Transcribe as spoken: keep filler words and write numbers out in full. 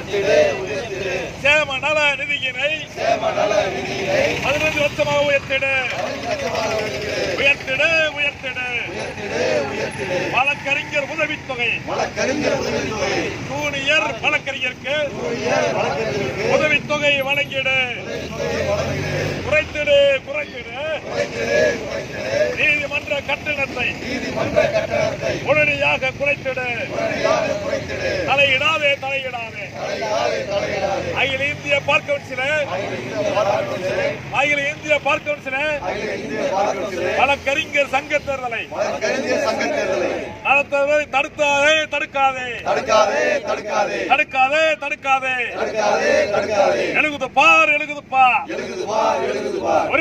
சேம நல நிதியினை பதினைந்து லட்சமாக உயர்த்திடு உயர்த்திடு உயர்த்திடு வழக்கறிஞர் உதவித்தொகை ஜூனியர் வழக்கறிஞருக்கு உதவித்தொகை வழங்கிடு குறைத்திடு குறைத்திடு நீதிமன்ற கட்டணத்தை உடனடியாக குறைத்திடு தலையிடாதே தலையிடாதே அகில இந்திய பார் கவுன்சில அகில இந்திய பார் கவுன்சில வழக்கறிஞர் சங்க தேர்தலை நடத்துவதை தடுத்தாதே தடுக்காதே தடுக்காதே தடுக்காதே தடுக்காதே எழுகுது பார் எழுகுது பார்